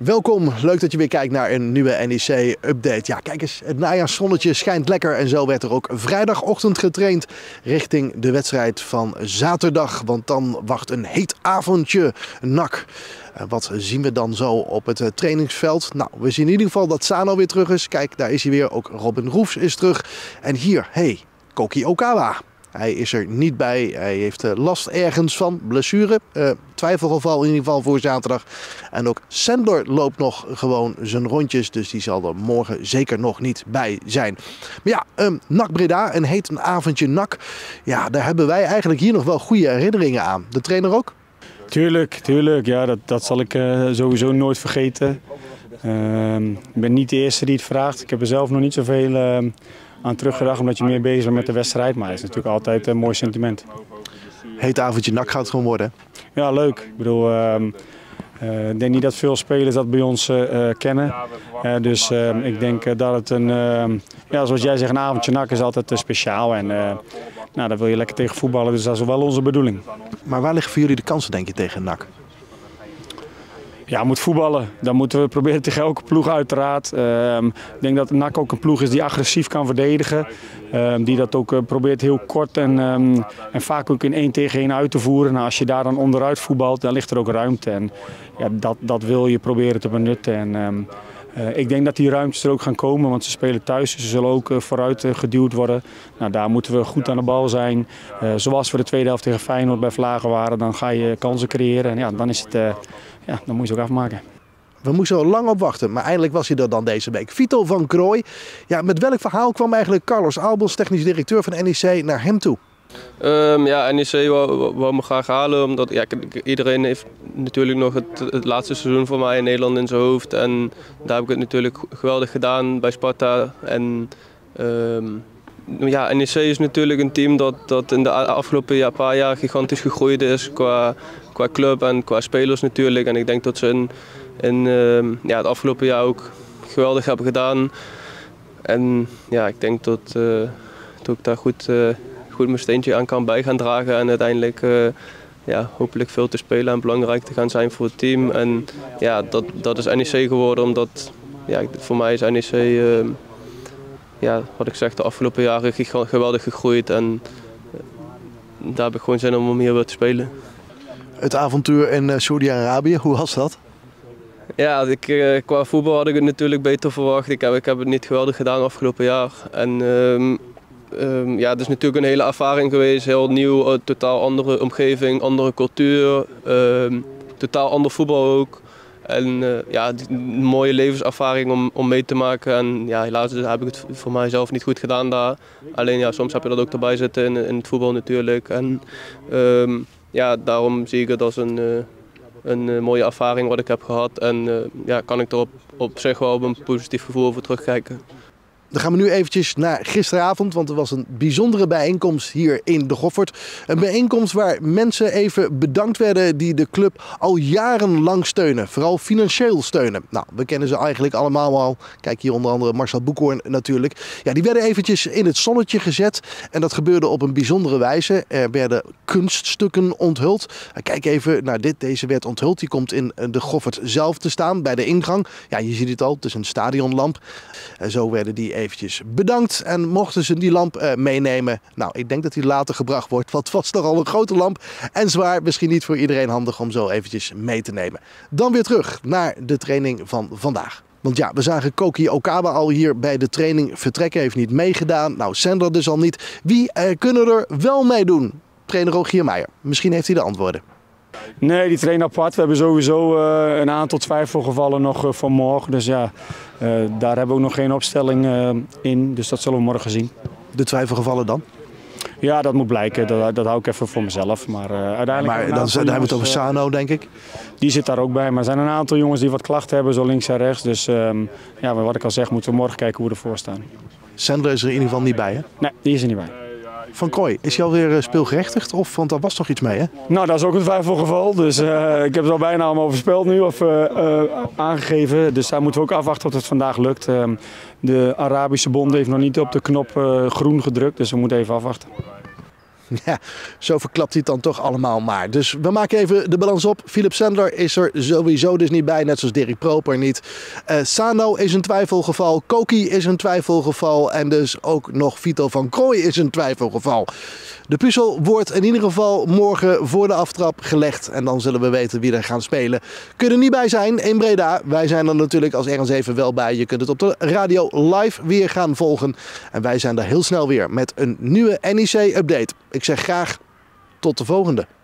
Welkom, leuk dat je weer kijkt naar een nieuwe NEC-update. Ja, kijk eens, het najaarszonnetje schijnt lekker en zo werd er ook vrijdagochtend getraind richting de wedstrijd van zaterdag. Want dan wacht een heet avondje NAC. Wat zien we dan zo op het trainingsveld? Nou, we zien in ieder geval dat Sano weer terug is. Kijk, daar is hij weer. Ook Robin Roefs is terug. En hier, Koki Okawa. Hij is er niet bij. Hij heeft last ergens van. Blessure. Twijfelgeval in ieder geval voor zaterdag. En ook Sandler loopt nog gewoon zijn rondjes. Dus die zal er morgen zeker nog niet bij zijn. Maar ja, NAC Breda. Een heet avondje NAC. Ja, daar hebben wij eigenlijk hier nog wel goede herinneringen aan. De trainer ook? Tuurlijk. Ja, dat zal ik sowieso nooit vergeten. Ik ben niet de eerste die het vraagt. Ik heb er zelf nog niet zoveel aan teruggedacht, omdat je meer bezig bent met de wedstrijd. Maar het is natuurlijk altijd een mooi sentiment. Heet avondje NAC gaat het gewoon worden. Ja, leuk. Ik bedoel, ik denk niet dat veel spelers dat bij ons kennen. Dus ik denk dat het zoals jij zegt, een avondje NAC is altijd speciaal. En daar wil je lekker tegen voetballen, dus dat is wel onze bedoeling. Maar waar liggen voor jullie de kansen, denk je, tegen NAC? Ja, moet voetballen. Dan moeten we proberen tegen elke ploeg uiteraard. Ik denk dat NAC ook een ploeg is die agressief kan verdedigen. Die dat ook probeert heel kort en vaak ook in 1 tegen 1 uit te voeren. Nou, als je daar dan onderuit voetbalt, dan ligt er ook ruimte. En ja, dat wil je proberen te benutten. En ik denk dat die ruimtes er ook gaan komen, want ze spelen thuis. Dus ze zullen ook vooruit geduwd worden. Nou, daar moeten we goed aan de bal zijn. Zoals we de tweede helft tegen Feyenoord bij Vlagen waren, dan ga je kansen creëren. En ja, dan is het... dan moet je het ook afmaken. We moesten er lang op wachten, maar eindelijk was hij er dan deze week. Vito van Krooi. Ja, met welk verhaal kwam eigenlijk Carlos Albers, technisch directeur van NEC, naar hem toe? NEC wou me graag halen, omdat iedereen heeft natuurlijk nog het laatste seizoen voor mij in Nederland in zijn hoofd. En daar heb ik het natuurlijk geweldig gedaan bij Sparta. En NEC is natuurlijk een team dat in de afgelopen paar jaar gigantisch gegroeid is qua club en qua spelers natuurlijk. En ik denk dat ze het afgelopen jaar ook geweldig hebben gedaan. En ja, ik denk dat ik daar goed mijn steentje aan kan bij gaan dragen. En uiteindelijk hopelijk veel te spelen en belangrijk te gaan zijn voor het team. En ja, dat is NEC geworden, omdat voor mij is NEC... wat ik zeg, de afgelopen jaren geweldig gegroeid en daar heb ik gewoon zin om hier weer te spelen. Het avontuur in Saudi-Arabië, hoe was dat? Ja, qua voetbal had ik het natuurlijk beter verwacht. Ik heb het niet geweldig gedaan afgelopen jaar. En het is natuurlijk een hele ervaring geweest, heel nieuw, totaal andere omgeving, andere cultuur, totaal ander voetbal ook. En een mooie levenservaring om mee te maken. En ja, helaas heb ik het voor mijzelf niet goed gedaan daar. Alleen soms heb je dat ook erbij zitten in het voetbal natuurlijk. En daarom zie ik het als een mooie ervaring wat ik heb gehad. En kan ik er op zich wel op een positief gevoel over terugkijken. Dan gaan we nu eventjes naar gisteravond, want er was een bijzondere bijeenkomst hier in De Goffert. Een bijeenkomst waar mensen even bedankt werden die de club al jarenlang steunen. Vooral financieel steunen. Nou, we kennen ze eigenlijk allemaal al. Kijk hier onder andere Marcel Boekhoorn natuurlijk. Ja, die werden eventjes in het zonnetje gezet. En dat gebeurde op een bijzondere wijze. Er werden kunststukken onthuld. Kijk even naar dit. Deze werd onthuld. Die komt in De Goffert zelf te staan bij de ingang. Ja, je ziet het al. Het is een stadionlamp. En zo werden die eventjes bedankt en mochten ze die lamp meenemen. Nou, ik denk dat die later gebracht wordt, want het was toch al een grote lamp en zwaar. Misschien niet voor iedereen handig om zo eventjes mee te nemen. Dan weer terug naar de training van vandaag. Want ja, we zagen Koki Okawa al hier bij de training vertrekken, heeft niet meegedaan. Nou, Sandler dus al niet. Wie kunnen er wel meedoen? Trainer Rogier Meijer. Misschien heeft hij de antwoorden. Nee, die trainen apart. We hebben sowieso een aantal twijfelgevallen nog voor morgen. Dus ja, daar hebben we ook nog geen opstelling in. Dus dat zullen we morgen zien. De twijfelgevallen dan? Ja, dat moet blijken. Dat hou ik even voor mezelf. Maar uiteindelijk... Maar dan hebben we het over Sano, denk ik? Die zit daar ook bij. Maar er zijn een aantal jongens die wat klachten hebben, zo links en rechts. Dus wat ik al zeg, moeten we morgen kijken hoe we ervoor staan. Sandler is er in ieder geval niet bij, hè? Nee, die is er niet bij. Van Krooi, is hij alweer speelgerechtigd? Want daar was toch iets mee, hè? Nou, dat is ook een twijfelgeval. Dus ik heb het al bijna allemaal overspeld nu of aangegeven. Dus daar moeten we ook afwachten of het vandaag lukt. De Arabische Bond heeft nog niet op de knop groen gedrukt. Dus we moeten even afwachten. Ja, zo verklapt hij het dan toch allemaal maar. Dus we maken even de balans op. Philip Sandler is er sowieso dus niet bij, net zoals Derek Proper niet. Sano is een twijfelgeval. Koki is een twijfelgeval. En dus ook nog Vito van Krooi is een twijfelgeval. De puzzel wordt in ieder geval morgen voor de aftrap gelegd. En dan zullen we weten wie er gaan spelen. Kunnen niet bij zijn in Breda. Wij zijn er natuurlijk als RN7 wel bij. Je kunt het op de radio live weer gaan volgen. En wij zijn er heel snel weer met een nieuwe NEC-update. Ik zeg graag tot de volgende.